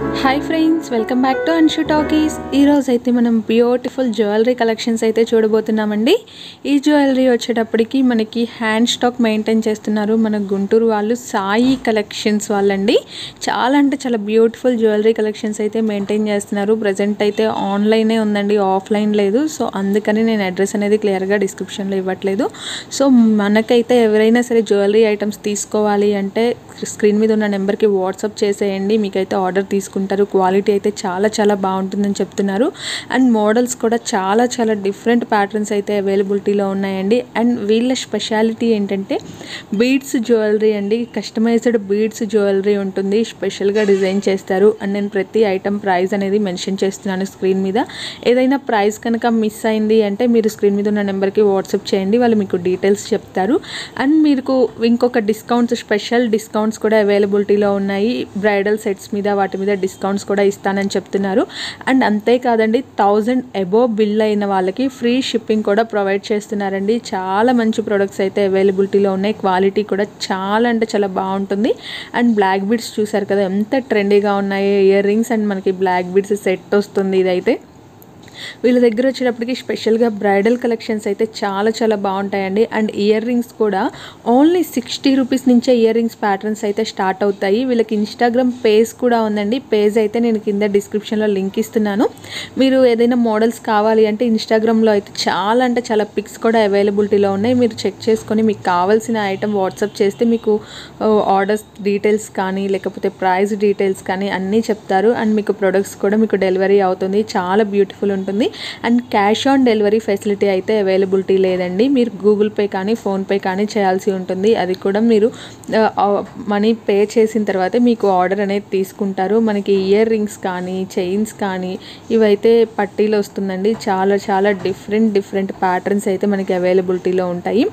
Hi friends, welcome back to Anshu talkies. ఈరోజు అయితే మనం బ్యూటిఫుల్ జ్యువెలరీ కలెక్షన్స్ అయితే చూడబోతున్నామండి. ఈ జ్యువెలరీ వచ్చేటప్పటికి మనకి హ్యాండ్ స్టాక్ మెయింటైన్ చేస్తున్నారు మన గుంటూరు వాళ్ళు, సాయి కలెక్షన్స్ వాళ్ళండి. చాలా అంటే చాలా బ్యూటిఫుల్ జ్యువెలరీ కలెక్షన్స్ అయితే మెయింటైన్ చేస్తున్నారు. ప్రజెంట్ అయితే ఆన్లైనే ఉందండి, ఆఫ్లైన్ లేదు. సో అందుకని నేను అడ్రస్ అనేది క్లియర్గా డిస్క్రిప్షన్లో ఇవ్వట్లేదు. సో మనకైతే ఎవరైనా సరే జ్యువెలరీ ఐటమ్స్ తీసుకోవాలి అంటే స్క్రీన్ మీద ఉన్న నెంబర్కి వాట్సాప్ చేసేయండి, మీకైతే ఆర్డర్ తీసుకుంటారు. క్వాలిటీ అయితే చాలా చాలా బాగుంటుందని చెప్తున్నారు. అండ్ మోడల్స్ కూడా చాలా చాలా డిఫరెంట్ ప్యాటర్న్స్ అయితే అవైలబిలిటీలో ఉన్నాయండి. అండ్ వీళ్ళ స్పెషాలిటీ ఏంటంటే బీడ్స్ జ్యువెలరీ అండి. కస్టమైజ్డ్ బీడ్స్ జ్యువెలరీ ఉంటుంది, స్పెషల్గా డిజైన్ చేస్తారు. అండ్ నేను ప్రతి ఐటమ్ ప్రైస్ అనేది మెన్షన్ చేస్తున్నాను స్క్రీన్ మీద. ఏదైనా ప్రైస్ కనుక మిస్ అయింది అంటే మీరు స్క్రీన్ మీద ఉన్న నెంబర్కి వాట్సాప్ చేయండి, వాళ్ళు మీకు డీటెయిల్స్ చెప్తారు. అండ్ మీకు ఇంకొక డిస్కౌంట్స్, స్పెషల్ డిస్కౌంట్స్ కూడా అవైలబిలిటీలో ఉన్నాయి. బ్రైడల్ సెట్స్ మీద వాటి మీద డిస్కౌంట్స్ కూడా ఇస్తానని చెప్తున్నారు. అండ్ అంతేకాదండి, 1000 అబోవ్ బిల్ అయిన వాళ్ళకి ఫ్రీ షిప్పింగ్ కూడా ప్రొవైడ్ చేస్తున్నారండి. చాలా మంచి ప్రొడక్ట్స్ అయితే అవైలబిలిటీలో ఉన్నాయి. క్వాలిటీ కూడా చాలా అంటే చాలా బాగుంటుంది. అండ్ బ్లాక్ బీడ్స్ చూసారు కదా ఎంత ట్రెండీగా ఉన్నాయి. ఇయర్ రింగ్స్ అండ్ మనకి బ్లాక్ బీడ్స్ సెట్ వస్తుంది ఇదైతే. వీళ్ళ దగ్గర వచ్చేటప్పటికి స్పెషల్గా బ్రైడల్ కలెక్షన్స్ అయితే చాలా చాలా బాగుంటాయండి. అండ్ ఇయర్ రింగ్స్ కూడా ఓన్లీ 60 రూపీస్ నుంచే ఇయర్ రింగ్స్ ప్యాటర్న్స్ అయితే స్టార్ట్ అవుతాయి. వీళ్ళకి ఇన్స్టాగ్రామ్ పేజ్ కూడా ఉందండి. పేజ్ అయితే నేను కింద డిస్క్రిప్షన్లో లింక్ ఇస్తున్నాను. మీరు ఏదైనా మోడల్స్ కావాలి అంటే ఇన్స్టాగ్రామ్లో అయితే చాలా అంటే చాలా పిక్స్ కూడా అవైలబిలిటీలో ఉన్నాయి. మీరు చెక్ చేసుకొని మీకు కావాల్సిన ఐటమ్ వాట్సాప్ చేస్తే మీకు ఆర్డర్స్ డీటెయిల్స్ కానీ లేకపోతే ప్రైస్ డీటెయిల్స్ కానీ అన్నీ చెప్తారు. అండ్ మీకు ప్రొడక్ట్స్ కూడా మీకు డెలివరీ అవుతుంది. చాలా బ్యూటిఫుల్ ఉంటుంది. And cash on delivery facility అయితే అవైలబిలిటీ లేదండి. మీరు గూగుల్ పే కానీ ఫోన్పే కానీ చేయాల్సి ఉంటుంది. అది కూడా మీరు మనీ పే చేసిన తర్వాతే మీకు ఆర్డర్ అనేది తీసుకుంటారు. మనకి ఇయర్ రింగ్స్ కానీ చైన్స్ కానీ ఇవైతే పట్టీలు వస్తుందండి. చాలా చాలా డిఫరెంట్ ప్యాటర్న్స్ అయితే మనకి అవైలబిలిటీలో ఉంటాయి.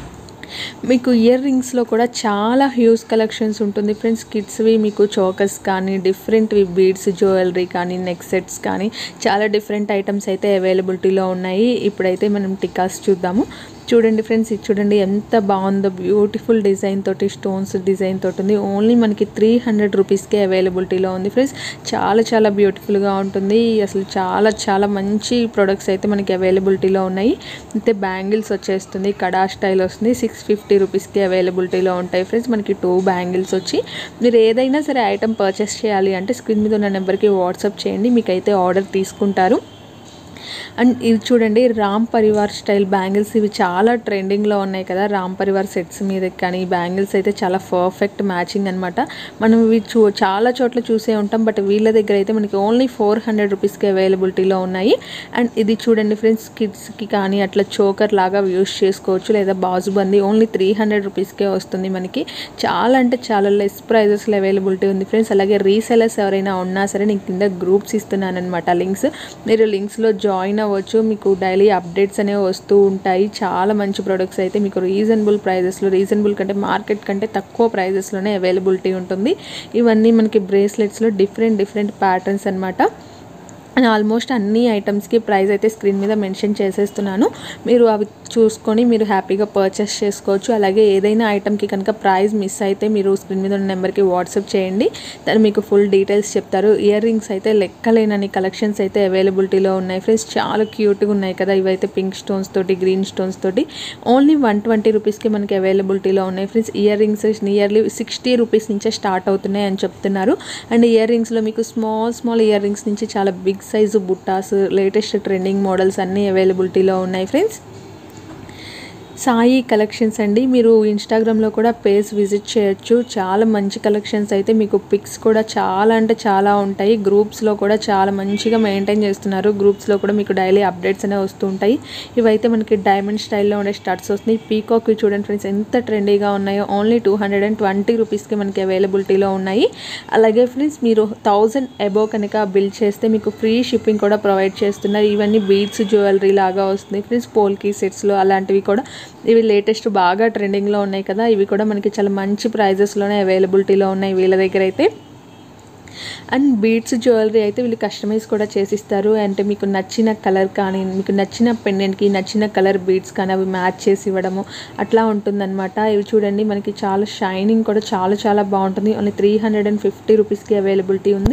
మీకు ఇయర్ రింగ్స్లో కూడా చాలా హ్యూజ్ కలెక్షన్స్ ఉంటుంది ఫ్రెండ్స్. కిడ్స్వి మీకు చోకర్స్ కానీ డిఫరెంట్వి బీడ్స్ జ్యువెలరీ కానీ నెక్ సెట్స్ కానీ చాలా డిఫరెంట్ ఐటమ్స్ అయితే అవైలబిలిటీలో ఉన్నాయి. ఇప్పుడైతే మనం టికాస్ చూద్దాము. చూడండి ఫ్రెండ్స్, ఇది చూడండి ఎంత బాగుందో. బ్యూటిఫుల్ డిజైన్ తోటి, స్టోన్స్ డిజైన్ తోటి ఉంది. ఓన్లీ మనకి 300 రూపీస్కే అవైలబిలిటీలో ఉంది ఫ్రెండ్స్. చాలా చాలా బ్యూటిఫుల్గా ఉంటుంది. అసలు చాలా చాలా మంచి ప్రొడక్ట్స్ అయితే మనకి అవైలబిలిటీలో ఉన్నాయి. అయితే బ్యాంగిల్స్ వచ్చేస్తుంది, కడా స్టైల్ వస్తుంది. 650 రూపీస్కి అవైలబిలిటీలో ఉంటాయి ఫ్రెండ్స్. మనకి 2 బ్యాంగిల్స్ వచ్చి మీరు ఏదైనా సరే ఐటమ్ పర్చేస్ చేయాలి అంటే స్క్రీన్ మీద ఉన్న నెంబర్కి వాట్సాప్ చేయండి, మీకైతే ఆర్డర్ తీసుకుంటారు. అండ్ ఇది చూడండి రామ్ పరివార్ స్టైల్ బ్యాంగిల్స్. ఇవి చాలా ట్రెండింగ్లో ఉన్నాయి కదా, రామ్ పరివార్ సెట్స్ మీద కానీ బ్యాంగిల్స్ అయితే చాలా పర్ఫెక్ట్ మ్యాచింగ్ అనమాట. మనం ఇవి చాలా చోట్ల చూసే ఉంటాం, బట్ వీళ్ళ దగ్గర అయితే మనకి ఓన్లీ 400 రూపీస్కి అవైలబిలిటీలో ఉన్నాయి. అండ్ ఇది చూడండి ఫ్రెండ్స్, కిడ్స్కి కానీ అట్లా చోకర్ లాగా యూస్ చేసుకోవచ్చు, లేదా బాజుబందీ ఓన్లీ 300 రూపీస్కే వస్తుంది మనకి. చాలా అంటే చాలా లెస్ ప్రైజెస్లో అవైలబిలిటీ ఉంది ఫ్రెండ్స్. అలాగే రీసెలర్స్ ఎవరైనా ఉన్నా సరే నేను కింద గ్రూప్స్ ఇస్తున్నాను అనమాట లింక్స్. మీరు లింక్స్లో జాయిన్ అవ్వచ్చు. మీకు డైలీ అప్డేట్స్ అనేవి వస్తూ ఉంటాయి. చాలా మంచి ప్రొడక్ట్స్ అయితే మీకు రీజనబుల్ ప్రైజెస్లో, రీజనబుల్ కంటే మార్కెట్ కంటే తక్కువ ప్రైజెస్లోనే అవైలబిలిటీ ఉంటుంది. ఇవన్నీ మనకి బ్రేస్లెట్స్లో డిఫరెంట్ ప్యాటర్న్స్ అనమాట. అండ్ ఆల్మోస్ట్ అన్ని ఐటమ్స్కి ప్రైస్ అయితే స్క్రీన్ మీద మెన్షన్ చేసేస్తున్నాను. మీరు అవి చూసుకొని మీరు హ్యాపీగా పర్చేస్ చేసుకోవచ్చు. అలాగే ఏదైనా ఐటమ్కి కనుక ప్రైస్ మిస్ అయితే మీరు స్క్రీన్ మీద ఉన్న నెంబర్కి వాట్సాప్ చేయండి, దాన్ని మీకు ఫుల్ డీటెయిల్స్ చెప్తారు. ఇయర్ రింగ్స్ అయితే లెక్కలేనని కలెక్షన్స్ అయితే అవైలబిలిటీలో ఉన్నాయి ఫ్రెండ్స్. చాలా క్యూట్గా ఉన్నాయి కదా. ఇవైతే పింక్ స్టోన్స్ తోటి, గ్రీన్ స్టోన్స్ తోటి ఓన్లీ 120 రూపీస్కి మనకి అవైలబిలిటీలో ఉన్నాయి friends. Earrings nearly 60 rupees నుంచే స్టార్ట్ అవుతున్నాయి అని చెప్తున్నారు. అండ్ ఇయర్ రింగ్స్లో మీకు స్మాల్ ఇయర్ రింగ్స్ నుంచి చాలా బిగ్ సైజు బుట్టాస్, లేటెస్ట్ ట్రెండింగ్ మోడల్స్ అన్నీ అవైలబిలిటీలో ఉన్నాయి ఫ్రెండ్స్. సాయి కలెక్షన్స్ అండి. మీరు ఇన్స్టాగ్రామ్లో కూడా పేజ్ విజిట్ చేయొచ్చు. చాలా మంచి కలెక్షన్స్ అయితే మీకు పిక్స్ కూడా చాలా అంటే చాలా ఉంటాయి. గ్రూప్స్లో కూడా చాలా మంచిగా మెయింటైన్ చేస్తున్నారు. గ్రూప్స్లో కూడా మీకు డైలీ అప్డేట్స్ అనేవి వస్తూ ఉంటాయి. ఇవైతే మనకి డైమండ్ స్టైల్లో ఉండే స్టడ్స్ వస్తున్నాయి. పీకాక్వి చూడండి ఫ్రెండ్స్ ఎంత ట్రెండీగా ఉన్నాయో. ఓన్లీ 220 రూపీస్కి మనకి అవైలబిలిటీలో ఉన్నాయి. అలాగే ఫ్రెండ్స్ మీరు 1000 అబోవ్ కనుక బిల్ చేస్తే మీకు ఫ్రీ షిప్పింగ్ కూడా ప్రొవైడ్ చేస్తున్నారు. ఇవన్నీ బీడ్స్ జ్యువెలరీ లాగా వస్తుంది ఫ్రెండ్స్. పోల్కి సెట్స్లో అలాంటివి కూడా ఇవి లేటెస్ట్ బాగా ట్రెండింగ్లో ఉన్నాయి కదా. ఇవి కూడా మనకి చాలా మంచి ప్రైజెస్లోనే అవైలబిలిటీలో ఉన్నాయి వీళ్ళ దగ్గర అయితే. అండ్ బీడ్స్ జ్యువెలరీ అయితే వీళ్ళు కస్టమైజ్ కూడా చేసిస్తారు. అంటే మీకు నచ్చిన కలర్ కానీ, మీకు నచ్చిన పెండెంట్కి నచ్చిన కలర్ బీడ్స్ కానీ అవి మ్యాచ్ చేసి ఇవ్వడము అట్లా ఉంటుందన్నమాట. ఇవి చూడండి మనకి చాలా షైనింగ్ కూడా చాలా చాలా బాగుంటుంది. ఓన్లీ 350 రూపీస్కి అవైలబిలిటీ ఉంది.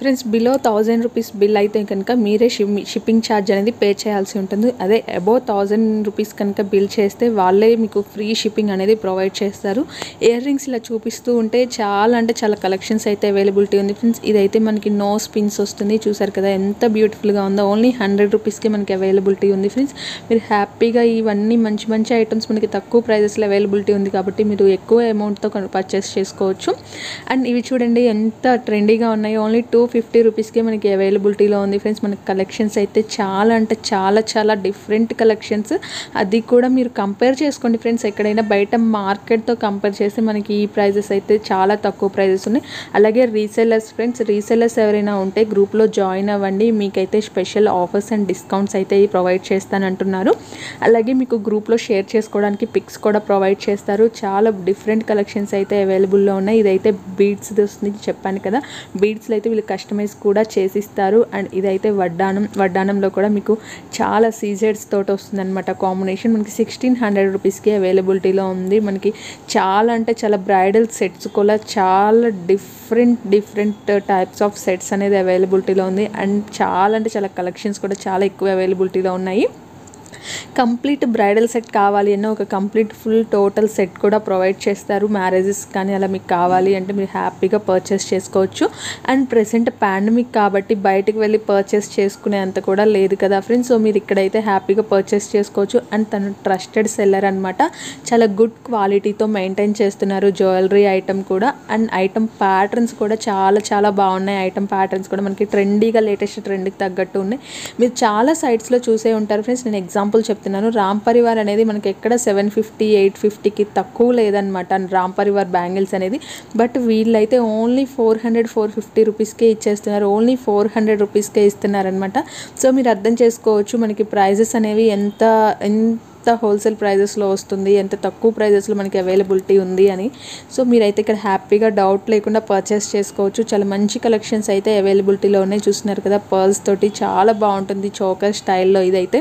ఫ్రెండ్స్ బిలో 1000 రూపీస్ బిల్ అయితే కనుక మీరే షిప్పింగ్ ఛార్జ్ అనేది పే చేయాల్సి ఉంటుంది. అదే అబోవ్ 1000 రూపీస్ కనుక బిల్ చేస్తే వాళ్ళే మీకు ఫ్రీ షిప్పింగ్ అనేది ప్రొవైడ్ చేస్తారు. ఇయర్ రింగ్స్ ఇలా చూపిస్తూ ఉంటే చాలా అంటే చాలా కలెక్షన్స్ అయితే అవైలబిలిటీ ఉంది ఫ్రెండ్స్. ఇదైతే మనకి నో స్పిన్స్ వస్తుంది, చూసారు కదా ఎంత బ్యూటిఫుల్గా ఉందో. ఓన్లీ 100 రూపీస్కి మనకి అవైలబిలిటీ ఉంది ఫ్రెండ్స్. మీరు హ్యాపీగా ఇవన్నీ మంచి మంచి ఐటమ్స్ మనకి తక్కువ ప్రైజెస్లో అవైలబిలిటీ ఉంది కాబట్టి మీరు ఎక్కువ అమౌంట్తో పర్చేస్ చేసుకోవచ్చు. అండ్ ఇవి చూడండి ఎంత ట్రెండీగా ఉన్నాయి. ఓన్లీ 250 రూపీస్కే మనకి అవైలబిలిటీలో ఉంది ఫ్రెండ్స్. మనకి కలెక్షన్స్ అయితే చాలా అంటే చాలా చాలా డిఫరెంట్ కలెక్షన్స్. అది కూడా మీరు కంపేర్ చేసుకోండి ఫ్రెండ్స్. ఎక్కడైనా బయట మార్కెట్తో కంపేర్ చేస్తే మనకి ఈ ప్రైజెస్ అయితే చాలా తక్కువ ప్రైజెస్ ఉన్నాయి. అలాగే రీసెల్లర్స్ ఫ్రెండ్స్, రీసెల్లర్స్ ఎవరైనా ఉంటే గ్రూప్లో జాయిన్ అవ్వండి. మీకైతే స్పెషల్ ఆఫర్స్ అండ్ డిస్కౌంట్స్ అయితే ప్రొవైడ్ చేస్తానంటున్నారు. అలాగే మీకు గ్రూప్లో షేర్ చేసుకోవడానికి పిక్స్ కూడా ప్రొవైడ్ చేస్తారు. చాలా డిఫరెంట్ కలెక్షన్స్ అయితే అవైలబుల్లో ఉన్నాయి. ఇదైతే బీడ్స్ వస్తుంది చెప్పాను కదా, బీడ్స్లో అయితే వీళ్ళు కస్టమైజ్ కూడా చేసిస్తారు. అండ్ ఇదైతే వడ్డానంలో కూడా మీకు చాలా సీజెడ్స్ తోటి వస్తుంది అనమాట కాంబినేషన్. మనకి 1600 రూపీస్కి అవైలబిలిటీలో ఉంది. మనకి చాలా అంటే చాలా బ్రైడల్ సెట్స్ కూడా చాలా డిఫరెంట్ టైప్స్ ఆఫ్ సెట్స్ అనేది అవైలబిలిటీలో ఉంది. అండ్ చాలా అంటే చాలా కలెక్షన్స్ కూడా చాలా ఎక్కువ అవైలబిలిటీలో ఉన్నాయి. కంప్లీట్ బ్రైడల్ సెట్ కావాలి అన్న ఒక కంప్లీట్ ఫుల్ టోటల్ సెట్ కూడా ప్రొవైడ్ చేస్తారు. మ్యారేజెస్ కానీ అలా మీకు కావాలి అంటే మీరు హ్యాపీగా పర్చేస్ చేసుకోవచ్చు. అండ్ ప్రెసెంట్ పాండమిక్ కాబట్టి బయటకు వెళ్ళి పర్చేస్ చేసుకునే అంత కూడా లేదు కదా ఫ్రెండ్స్. సో మీరు ఇక్కడైతే హ్యాపీగా పర్చేస్ చేసుకోవచ్చు. అండ్ తను ట్రస్టెడ్ సెల్లర్ అనమాట. చాలా గుడ్ క్వాలిటీతో మెయింటైన్ చేస్తున్నారు జ్యువెలరీ ఐటమ్ కూడా. అండ్ ఐటమ్ ప్యాటర్న్స్ కూడా చాలా చాలా బాగున్నాయి. ఐటమ్ ప్యాటర్న్స్ కూడా మనకి ట్రెండీగా లేటెస్ట్ ట్రెండ్కి తగ్గట్టు ఉన్నాయి. మీరు చాలా సైట్స్లో చూసే ఉంటారు ఫ్రెండ్స్. నేను ఎగ్జాంపుల్ చెప్తున్నాను. రామ్ పరివార్ అనేది మనకి ఎక్కడ 750 850కి తక్కువ లేదనమాట రామ్ పరివార్ బ్యాంగిల్స్ అనేది. బట్ వీళ్ళైతే ఓన్లీ 400-450 రూపీస్కే ఇచ్చేస్తున్నారు. ఓన్లీ 400 రూపీస్కే ఇస్తున్నారనమాట. సో మీరు అర్థం చేసుకోవచ్చు మనకి ప్రైజెస్ అనేవి ఎంత హోల్సేల్ ప్రైజెస్లో వస్తుంది, ఎంత తక్కువ ప్రైజెస్లో మనకి అవైలబిలిటీ ఉంది అని. సో మీరైతే ఇక్కడ హ్యాపీగా డౌట్ లేకుండా పర్చేస్ చేసుకోవచ్చు. చాలా మంచి కలెక్షన్స్ అయితే అవైలబిలిటీలో ఉన్నాయి. చూస్తున్నారు కదా పర్ల్స్ తోటి చాలా బాగుంటుంది చోకర్ స్టైల్లో ఇదైతే.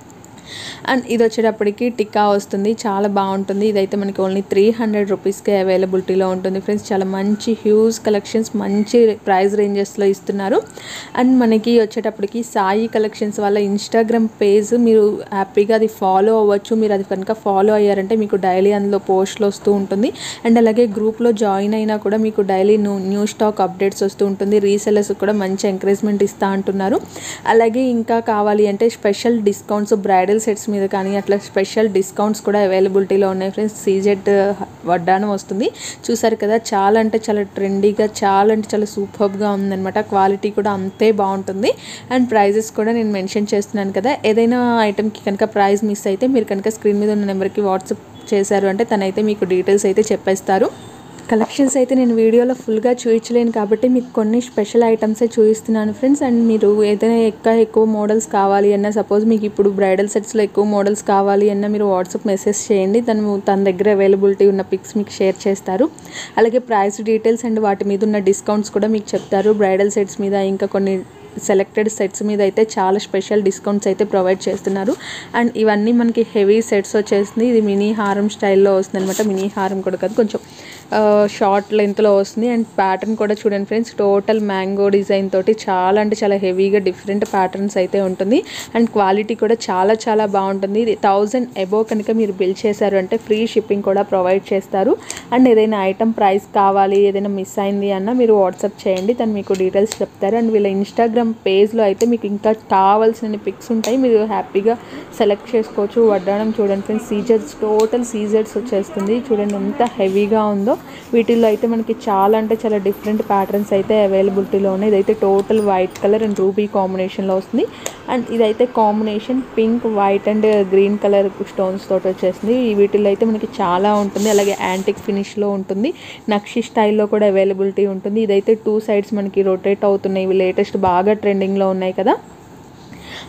అండ్ ఇది వచ్చేటప్పటికి టిక్కా వస్తుంది, చాలా బాగుంటుంది. ఇదైతే మనకి ఓన్లీ 300 రూపీస్కే అవైలబిలిటీలో ఉంటుంది ఫ్రెండ్స్. చాలా మంచి హ్యూజ్ కలెక్షన్స్ మంచి ప్రైస్ రేంజెస్లో ఇస్తున్నారు. అండ్ మనకి వచ్చేటప్పటికి సాయి కలెక్షన్స్ వాళ్ళ ఇన్స్టాగ్రామ్ పేజ్ మీరు హ్యాపీగా అది ఫాలో అవ్వచ్చు. మీరు అది కనుక ఫాలో అయ్యారంటే మీకు డైలీ అందులో పోస్టులు వస్తూ ఉంటుంది. అండ్ అలాగే గ్రూప్లో జాయిన్ అయినా కూడా మీకు డైలీ న్యూ స్టాక్ అప్డేట్స్ వస్తూ ఉంటుంది. రీసెల్లర్స్ కూడా మంచి ఎంకరేజ్మెంట్ ఇస్తూ అంటున్నారు. అలాగే ఇంకా కావాలి అంటే స్పెషల్ డిస్కౌంట్స్ బ్రైడల్ సెట్స్ మీద కానీ అట్లా స్పెషల్ డిస్కౌంట్స్ కూడా అవైలబిలిటీలో ఉన్నాయి ఫ్రెండ్స్. సీజెడ్ వడ్డానం వస్తుంది, చూసారు కదా చాలా అంటే చాలా ట్రెండీగా చాలా అంటే చాలా సూపర్గా ఉందన్నమాట. క్వాలిటీ కూడా అంతే బాగుంటుంది. అండ్ ప్రైజెస్ కూడా నేను మెన్షన్ చేస్తున్నాను కదా. ఏదైనా ఐటెంకి కనుక ప్రైస్ మిస్ అయితే మీరు కనుక స్క్రీన్ మీద ఉన్న నెంబర్కి వాట్సాప్ చేశారు అంటే తనైతే మీకు డీటెయిల్స్ అయితే చెప్పేస్తారు. కలెక్షన్స్ అయితే నేను వీడియోలో ఫుల్గా చూపించలేను కాబట్టి మీకు కొన్ని స్పెషల్ ఐటమ్సే చూపిస్తున్నాను ఫ్రెండ్స్. అండ్ మీరు ఏదైనా ఎక్కువ మోడల్స్ కావాలి అన్న, సపోజ్ మీకు ఇప్పుడు బ్రైడల్ సెట్స్లో ఎక్కువ మోడల్స్ కావాలి అన్న మీరు వాట్సాప్ మెసేజ్ చేయండి. తన దగ్గర అవైలబిలిటీ ఉన్న పిక్స్ మీకు షేర్ చేస్తారు. అలాగే ప్రైస్ డీటెయిల్స్ అండ్ వాటి మీద ఉన్న డిస్కౌంట్స్ కూడా మీకు చెప్తారు. బ్రైడల్ సెట్స్ మీద ఇంకా కొన్ని సెలెక్టెడ్ సెట్స్ మీద అయితే చాలా స్పెషల్ డిస్కౌంట్స్ అయితే ప్రొవైడ్ చేస్తున్నారు. అండ్ ఇవన్నీ మనకి హెవీ సెట్స్ వచ్చేస్తుంది. ఇది మినీ హారం స్టైల్లో వస్తుంది అనమాట. మినీ హారం కూడా కాదు, కొంచెం షార్ట్ లెంత్లో వస్తుంది. అండ్ ప్యాటర్న్ కూడా చూడండి ఫ్రెండ్స్, టోటల్ మ్యాంగో డిజైన్ తోటి చాలా అంటే చాలా హెవీగా డిఫరెంట్ ప్యాటర్న్స్ అయితే ఉంటుంది. అండ్ క్వాలిటీ కూడా చాలా చాలా బాగుంటుంది. ఇది 1000 అబోవ్ కనుక మీరు బిల్ చేశారు అంటే ఫ్రీ షిప్పింగ్ కూడా ప్రొవైడ్ చేస్తారు. అండ్ ఏదైనా ఐటమ్ ప్రైస్ కావాలి, ఏదైనా మిస్ అయింది అన్న మీరు వాట్సాప్ చేయండి, తను మీకు డీటెయిల్స్ చెప్తారు. అండ్ వీళ్ళ ఇన్స్టాగ్రామ్ పేజ్లో అయితే మీకు ఇంకా కావాల్సిన పిక్స్ ఉంటాయి, మీరు హ్యాపీగా సెలెక్ట్ చేసుకోవచ్చు. వడ్డానం చూడండి ఫ్రెండ్స్, సీజర్స్ టోటల్ సీజర్స్ వచ్చేస్తుంది. చూడండి ఎంత హెవీగా ఉందో. వీటిల్లో అయితే మనకి చాలా అంటే చాలా డిఫరెంట్ ప్యాటర్న్స్ అయితే అవైలబిలిటీలో ఉన్నాయి. ఇదైతే total white colour and ruby కాంబినేషన్లో వస్తుంది. అండ్ ఇదైతే combination pink, white and green colour stones తోటి వచ్చేస్తుంది. వీటిల్లో అయితే మనకి చాలా ఉంటుంది. అలాగే యాంటిక్ ఫినిష్లో ఉంటుంది, నక్షి స్టైల్లో కూడా అవైలబిలిటీ ఉంటుంది. ఇదైతే 2 సైడ్స్ మనకి రొటేట్ అవుతున్నాయి. ఇవి లేటెస్ట్ బాగా ట్రెండింగ్లో ఉన్నాయి కదా.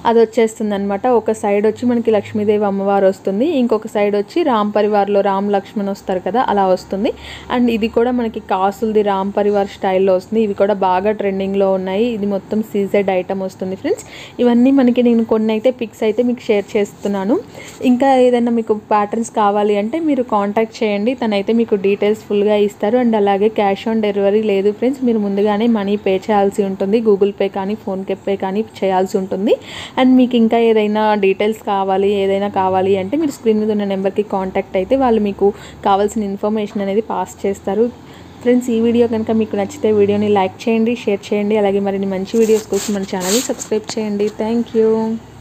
అది వచ్చేస్తుంది అనమాట. ఒక సైడ్ వచ్చి మనకి లక్ష్మీదేవి అమ్మవారు వస్తుంది, ఇంకొక సైడ్ వచ్చి రామ్ పరివార్లో రామ్ లక్ష్మణ్ వస్తారు కదా అలా వస్తుంది. అండ్ ఇది కూడా మనకి కాసులది రామ్ పరివార్ స్టైల్లో వస్తుంది. ఇవి కూడా బాగా ట్రెండింగ్లో ఉన్నాయి. ఇది మొత్తం సీజెడ్ ఐటమ్ వస్తుంది ఫ్రెండ్స్. ఇవన్నీ మనకి నేను కొన్ని అయితే పిక్స్ అయితే మీకు షేర్ చేస్తున్నాను. ఇంకా ఏదైనా మీకు ప్యాటర్న్స్ కావాలి అంటే మీరు కాంటాక్ట్ చేయండి, తనైతే మీకు డీటెయిల్స్ ఫుల్గా ఇస్తారు. అండ్ అలాగే క్యాష్ ఆన్ డెలివరీ లేదు ఫ్రెండ్స్, మీరు ముందుగానే మనీ పే చేయాల్సి ఉంటుంది. గూగుల్ పే కానీ ఫోన్పే కానీ చేయాల్సి ఉంటుంది. అండ్ మీకు ఇంకా ఏదైనా డీటెయిల్స్ ఏదైనా కావాలి అంటే మీరు స్క్రీన్ మీద ఉన్న నెంబర్కి కాంటాక్ట్ అయితే వాళ్ళు మీకు కావాల్సిన ఇన్ఫర్మేషన్ అనేది పాస్ చేస్తారు. ఫ్రెండ్స్, ఈ వీడియో కనుక మీకు నచ్చితే వీడియోని లైక్ చేయండి, షేర్ చేయండి. అలాగే మరిన్ని మంచి వీడియోస్ కోసం మన ఛానల్ని సబ్స్క్రైబ్ చేయండి. Thank you.